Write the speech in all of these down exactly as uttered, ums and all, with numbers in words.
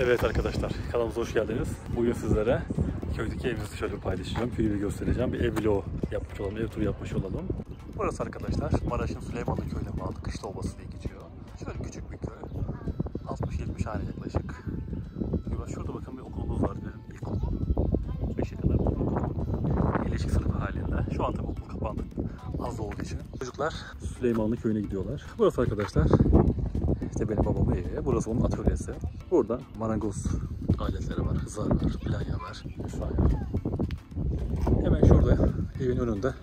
Evet arkadaşlar, kanalımıza hoş geldiniz. Bugün sizlere köydeki evimizi şöyle paylaşacağım. Köyü bir göstereceğim. Bir ev vlogu yapmış olalım, ev turu yapmış olalım. Burası arkadaşlar Maraş'ın Süleymanlı köyüne bağlı Kışla Obası diye geçiyor. Şöyle küçük bir köy. altmış yetmiş hane yaklaşık. Şurada bakın bir okulumuz var. İlkokul. beşe kadar okul. Birleşik sınıfı halinde. Şu an tabii okul kapandı. Az olduğu için. Çocuklar Süleymanlı köyüne gidiyorlar. Burası arkadaşlar İşte benim babamın evi. Burası onun atölyesi. Burada marangoz aletleri var. Hızar var, planya var vesaire. Hemen şurada evin önünde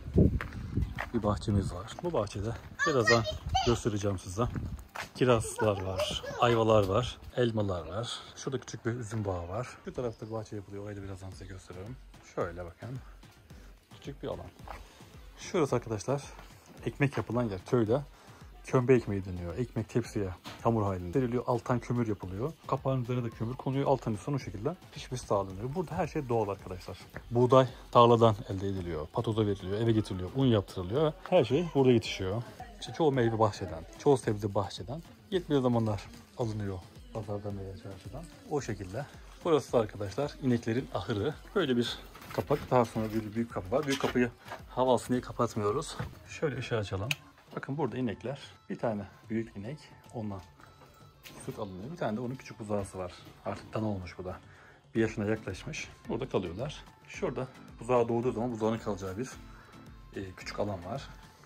bir bahçemiz var. Bu bahçede birazdan göstereceğim size. Kirazlar var, ayvalar var, elmalar var. Şurada küçük bir üzüm bağı var. Şu tarafta bir bahçe yapılıyor. Orayı da birazdan size gösteririm. Şöyle bakın. Küçük bir alan. Şurası arkadaşlar ekmek yapılan yer. Köyde kömbe ekmeği deniyor. Ekmek tepsiye hamur halinde veriliyor. Alttan kömür yapılıyor. Kapağın üzerine de kömür konuyor. Alttan üstten o şekilde pişmesi sağlanıyor. Burada her şey doğal arkadaşlar. Buğday tarladan elde ediliyor. Patoza veriliyor. Eve getiriliyor. Un yaptırılıyor. Her şey burada yetişiyor. İşte çoğu meyve bahçeden, çoğu sebze bahçeden. Yetmediği zamanlar alınıyor pazardan veya çarşıdan. O şekilde. Burası da arkadaşlar ineklerin ahırı. Böyle bir kapak. Daha sonra bir büyük kapı var. Büyük kapıyı hava alsın diye kapatmıyoruz. Şöyle ışığı açalım. Bakın burada inekler. Bir tane büyük inek. Ondan süt alınıyor. Bir tane de onun küçük buzağısı var. Artık dana olmuş bu da. Bir yaşına yaklaşmış. Burada kalıyorlar. Şurada buzağı doğduğu zaman buzağının kalacağı bir e, küçük alan var.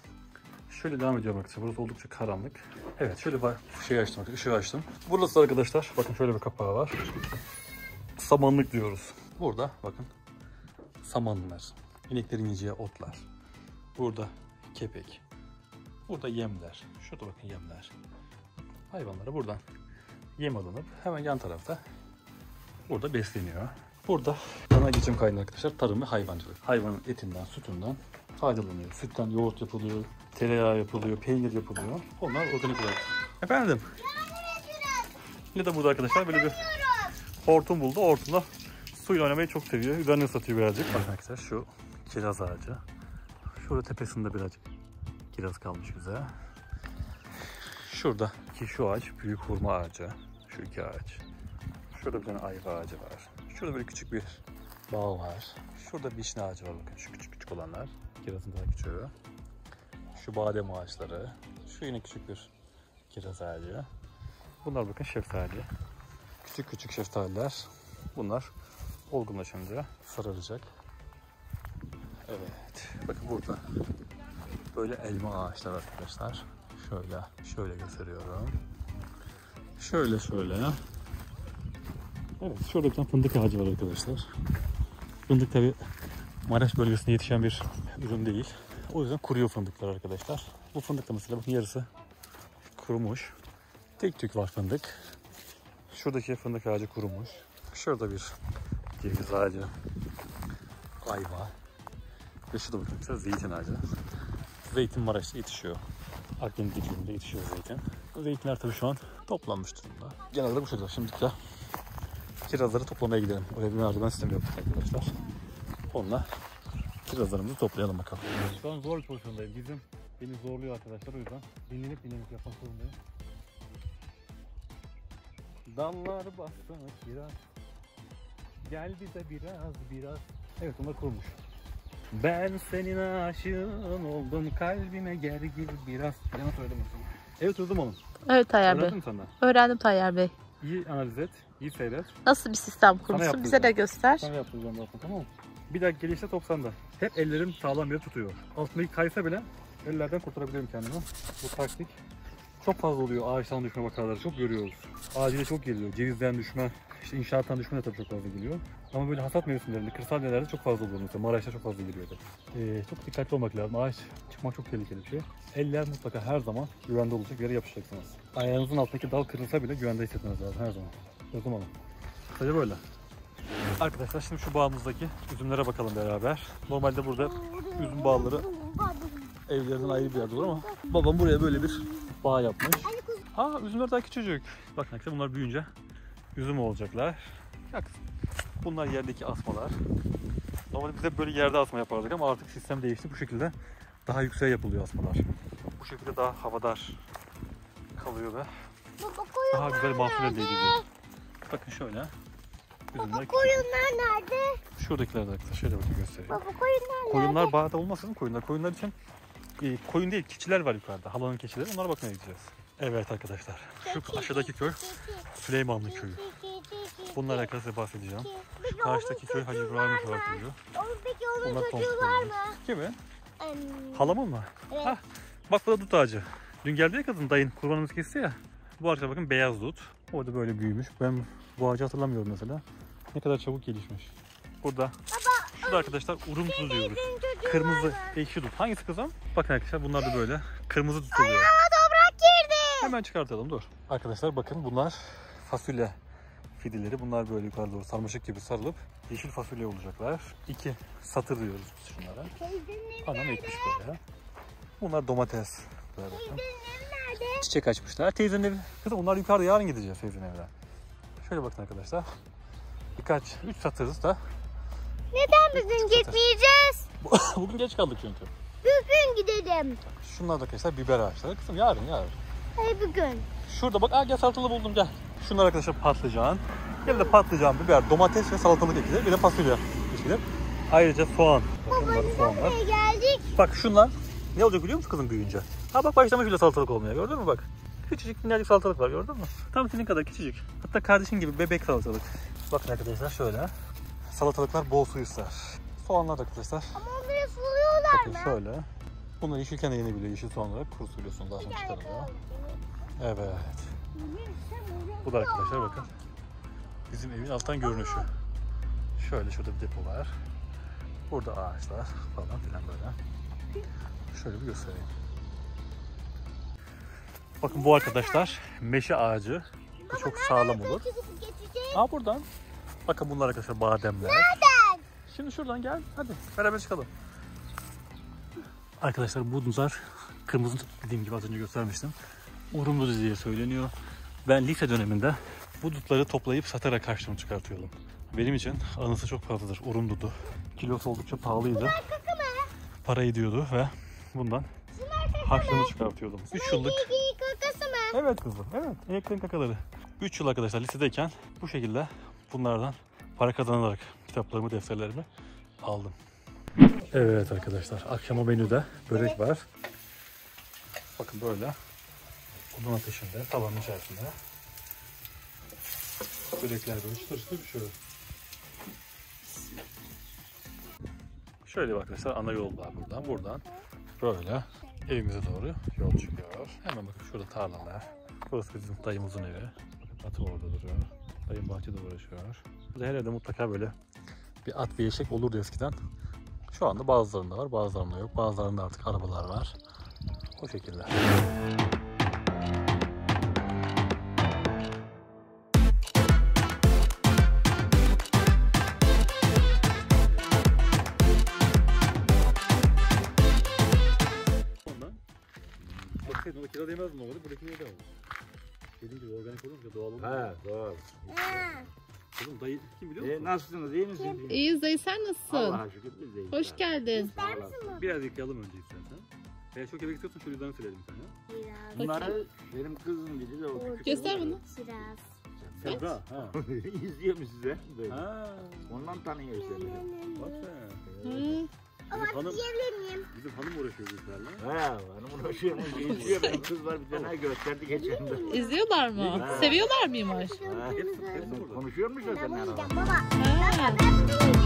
Şöyle devam ediyor arkadaşlar. Burası oldukça karanlık. Evet şöyle bir şey açtım. Işığı açtım. Burası arkadaşlar. Bakın şöyle bir kapağı var. Samanlık diyoruz. Burada bakın samanlar. İneklerin yiyeceği otlar. Burada kepek. Burada yemler. Şurada bakın yemler. Hayvanlara buradan yem alınıp hemen yan tarafta burada besleniyor. Burada ana geçim kaynağı arkadaşlar tarım ve hayvancılık. Hayvanın etinden, sütünden faydalanıyor. Sütten yoğurt yapılıyor, tereyağı yapılıyor, peynir yapılıyor. Onlar organik olarak. Efendim? Ne de burada arkadaşlar böyle bir hortum buldu. Hortumla suyla oynamayı çok seviyor. Üzerine ıslatıyor birazcık. Bakın arkadaşlar şu kiraz ağacı. Şurada tepesinde birazcık kiraz kalmış güzel. Şurada ki şu ağaç büyük hurma ağacı. Şu iki ağaç. Şurada bir tane ayva ağacı var. Şurada böyle küçük bir bağ var. Şurada vişne ağacı var bakın şu küçük küçük olanlar. Kirazın daha küçüğü. Şu badem ağaçları. Şu yine küçük bir kiraz ağacı. Bunlar bakın şeftali. Küçük küçük şeftaliler. Bunlar olgunlaşınca sararacak. Evet. Bakın burada böyle elma ağaçlar arkadaşlar. Şöyle, şöyle gösteriyorum. Şöyle şöyle. Evet, şurada bir tane fındık ağacı var arkadaşlar. Fındık tabi Maraş bölgesinde yetişen bir ürün değil. O yüzden kuruyor fındıklar arkadaşlar. Bu fındık da mesela bakın yarısı kurumuş. Tek tük var fındık. Şuradaki fındık ağacı kurumuş. Şurada bir ceviz ağacı, ayva. Ve şurada bakın mesela zeytin ağacı. Zeytin Maraş'ta yetişiyor. Akdeniz ikliminde yetişiyor zeytin. Bu zeytinler tabii şu an toplanmış durumda. Genelde bu şekilde. Şimdi de kirazları toplamaya gidelim. Oraya bir merdiven sistemi yaptık arkadaşlar. Onunla kirazlarımızı toplayalım bakalım. Şu an zor bir pozisyondayım. Bizim beni zorluyor arkadaşlar o yüzden. Dinlenip dinlenip yapmak zorundayım. Dallar bastı kiraz. Gel bize biraz biraz. Evet onlar kurmuş. Ben senin aşığın oldum kalbime gergin biraz. Yana söyledim o zaman. Evet oturdum oğlum. Evet Tayyar Bey. Öğrendin mi senden? Öğrendim Tayyar Bey. İyi analiz et, iyi seyret. Nasıl bir sistem kurmuşsun bize de göster. Sana yaptıracağım zaten tamam mı? Bir dakika gelişte top sende. Hep ellerim sağlam yere tutuyor. Altındaki kaysa bile ellerden kurtarabiliyorum kendimi. Bu taktik çok fazla oluyor ağaçtan düşme vakaları. Çok görüyoruz. Ağacıyla çok geliyor. Cevizden düşme, işte inşaattan düşme de tabii çok fazla geliyor. Ama böyle hasat mevsimlerinde, kırsal yerlerde çok fazla oluyor. Mesela Maraş'ta çok fazla geliyordu. Ee, çok dikkatli olmak lazım. Ağaç çıkmak çok tehlikeli bir şey. Eller mutlaka her zaman güvende olacak yere yapışacaksınız. Ayağınızın altındaki dal kırılsa bile güvende hissetmeniz lazım her zaman. O zaman. Sadece böyle. Arkadaşlar şimdi şu bağımızdaki üzümlere bakalım beraber. Normalde burada üzüm bağları evlerden ayrı bir yerde olur ama babam buraya böyle bir bağ yapmış. Aa üzümler daha küçücük. Bakın arkadaşlar bunlar büyüyünce üzüm olacaklar. Bak, bunlar yerdeki asmalar. Normalde biz hep böyle yerde asma yapardık ama artık sistem değişti. Bu şekilde daha yükseğe yapılıyor asmalar. Bu şekilde daha havadar kalıyor ve daha güzel mahsul elde ediliyor. Bakın şöyle. Baba Üzümler koyunlar nerede? şuradakiler de arkadaşlar. Şöyle bakın göstereyim. Baba koyunlar nerede? Koyunlar bağda olmasın koyunlar. Koyunlar için e, koyun değil keçiler var yukarıda. Halanın keçileri. Onlara bakmaya gideceğiz. Evet arkadaşlar. Şu aşağıdaki köy Süleymanlı köyü. Bunlarla alakalı size bahsedeceğim. Şu karşıdaki köy Hacı İbrahim Köyü köyü. Onun peki onun Onlar çocuğu komşu var köyü. mı? Kimi? Em, Halamın mı? Evet. Hah. Bak bu da dut ağacı. Dün geldi ya kadın dayın kurbanımız kesti ya. Bu ağaçlar bakın beyaz dut. Orada böyle büyümüş. Ben bu ağacı hatırlamıyorum mesela. Ne kadar çabuk gelişmiş. Burada. Şurada arkadaşlar urumtuz diyoruz. Kırmızı ekşi dut. Hangisi kızım? Bakın arkadaşlar bunlar da böyle kırmızı dut oluyor. Ayağıma toprak girdi. Hemen çıkartalım dur. Arkadaşlar bakın bunlar fasulye fideleri. Bunlar böyle yukarı doğru sarmaşık gibi sarılıp yeşil fasulye olacaklar. İki satır diyoruz biz şunlara. Anam ekmiş böyle. Bunlar domates. Böyle bakın. Teyzenin evi nerede? Çiçek açmışlar. Teyzenin evi. Kızım onlar yukarıda yarın gideceğiz teyzenin evine. Şöyle bakın arkadaşlar. Birkaç, üç satırız da. Neden bugün gitmeyeceğiz? Bugün geç kaldık çünkü. Bugün gidelim. Şunlar da arkadaşlar biber ağaçları. Kızım yarın yarın. Hayır bugün. Şurada bak, aa, gel salatalık buldum gel. Şunlar arkadaşlar patlıcan. Gel de patlıcan, biber, domates ve salatalık ekilir. Bir de fasulye ekilir. Ayrıca soğan. Bakın bunlar da soğanlar. Buraya geldik. Bak şunlar ne olacak biliyor musun kızım büyüyünce? Ha bak başlamış bile salatalık olmaya, gördün mü bak. Küçücük minnacık salatalık var, gördün mü? Tam senin kadar küçücük. Hatta kardeşin gibi bebek salatalık. Bakın arkadaşlar şöyle. Salatalıklar bol su ister. Soğanlar da arkadaşlar. Ama onları suluyorlar Bakın mı? şöyle. Bunlar yeşilken de yenebiliyor. Yeşil soğanları kuru suluyorsun daha sonra çıkarılıyor. Evet. Bu da arkadaşlar bakın. Bizim evin alttan görünüşü. Şöyle şurada bir depo var. Burada ağaçlar falan filan böyle. Şöyle bir göstereyim. Bakın bu arkadaşlar meşe ağacı. Bu çok sağlam olur. Aa buradan. Bakın bunlar arkadaşlar bademler. Nereden? Şimdi şuradan gel. Hadi beraber çıkalım. Arkadaşlar bu dutlar kırmızı dut, dediğim gibi az önce göstermiştim. Urumlu diye söyleniyor. Ben lise döneminde bu dutları toplayıp satarak harçlığını çıkartıyordum. Benim için anısı çok fazladır urum dutu. Kilosu oldukça pahalıydı. Para ediyordu ve bundan harçlığını çıkartıyordum. üç yıllık. Kakası mı? Evet kızım, evet. İneklerin kakaları. üç yıl arkadaşlar lisedeyken bu şekilde bunlardan para kazanarak kitaplarımı, defterlerimi aldım. Evet arkadaşlar, akşama menüde börek var. Bakın böyle. Odun ateşinde, tavanın içerisinde. Börekler böyle çıtır çıtır pişiyor. Şöyle bak arkadaşlar, ana yol var buradan. Buradan böyle evimize doğru yol çıkıyor. Hemen bakın şurada tarlalar. Burası bizim dayımızın evi. Atı orada duruyor. Dayım bahçede uğraşıyor. Burada her yerde mutlaka böyle bir at bir eşek olurdu eskiden. Şu anda bazılarında var, bazılarında yok. Bazılarında artık arabalar var. O şekilde. Baksaydın o kira değmez mi olmadı? Buradaki niye değmez? Dediğim gibi organik olunca doğal olunca. Ha doğal. Oğlum dayı kim biliyor musun? E, nasılsınız? İyi misiniz? İyiyiz dayı, sen nasılsın? Allah'a şükür biz de iyiyiz. Hoş geldin. İster misin bunu? Biraz yıkayalım önce istersen. Eğer çok yemek istiyorsan şu yüzden silelim sana. Biraz. Bunları benim kızım dedi de o küçük. Göster bunu. Biraz. Sebra. Ha. İzliyor mu size? Böyle. Ha. Ondan tanıyor seni. Bak sen. Hı. Ama Bizim hanım, yiyebilir miyim? bizim hanım uğraşıyor bu işlerle. Ha, hanım uğraşıyor. İzliyor benim kız var bir tane gösterdi geçen de. İzliyorlar mı? Ha. Seviyorlar mıymış? Ha, Hepsi, hepsi burada. konuşuyormuş o Ben senin bunu hanımla. yiyeceğim baba. Ha. Ben bunu yiyeceğim.